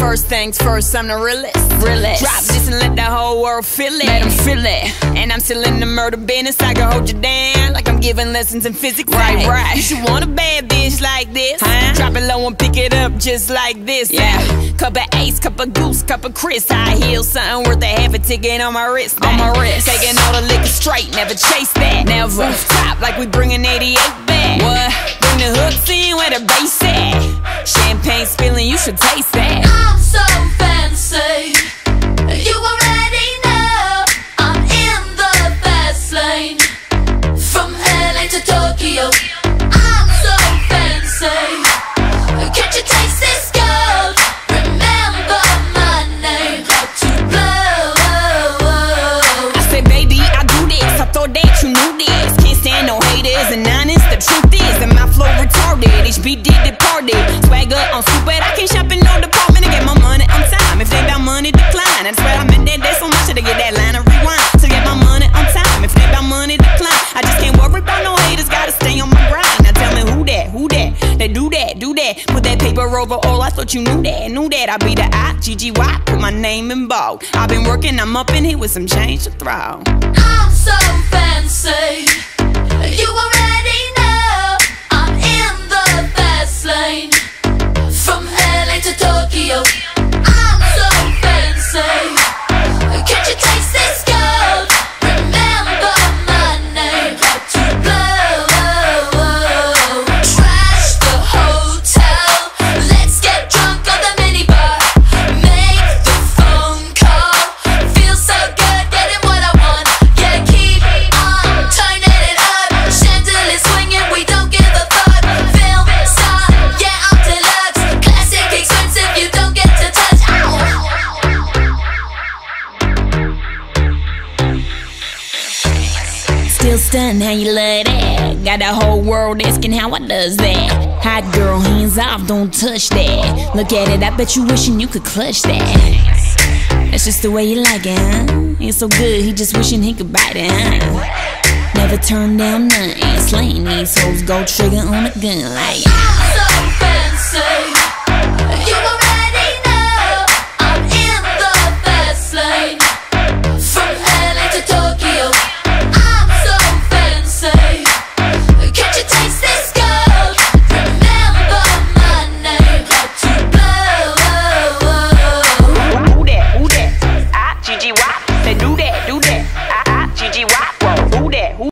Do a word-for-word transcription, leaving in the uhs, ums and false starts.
First things first, I'm the realest. realest. Drop this and let the whole world feel it. Let them feel it. And I'm still in the murder business. I can hold you down like I'm giving lessons in physics. Right, right. You should want a bad bitch like this. Huh? Drop it low and pick it up just like this. Yeah. Cup of Ace, cup of Goose, cup of Chris. High heels, something worth a half a ticket on my wrist. On my wrist. Taking all the liquor straight, never chase that. Never. Top like we bringing eighty-eight back. What? Bring the hooks in where the bass at. Champagne spilling, you should taste that. I'm so fancy. You already know I'm in the fast lane. From L A to Tokyo, I'm so fancy. Can't you taste this gold? Remember my name. Got to blow. I said, baby, I do this. I thought that you knew this. Can't stand no haters and honest. The truth is that my flow retarded. H B did departed. Swagger on stupid. I can't shop in no department to get my money on time. If they bout money, decline. I swear I'm in that day so much to get that line of rewind. To get my money on time. If they bout money, decline. I just can't worry about no haters. Gotta stay on my grind. Now tell me who that, who that? They do that, do that. Put that paper over all. I thought you knew that, knew that. I be the I, G G Y. Put my name in bold. I've been working, I'm up in here with some change to throw. I'm so fancy. You already know I'm in the fast lane. From L A to Tokyo, I'm so fancy. Can't you taste this gold? Remember my name. Got to blow. Trash the hotel. Let's get drunk on the minibar. Make the phone call. Feel so good getting what I want. Yeah, keep on turning it up. Chandelier swinging, we don't give a fuck. Film star, yeah, I'm deluxe. Classic expensive, you don't get to touch. Ow. Still stunned how you love that. Got the whole world asking how I does that. Hot girl, hands off, don't touch that. Look at it, I bet you wishing you could clutch that. That's just the way you like it, huh? Ain't so good, he just wishing he could bite it, huh? Never turn down nothing. Slaying these hoes, go trigger on a gun like I'm so fancy. You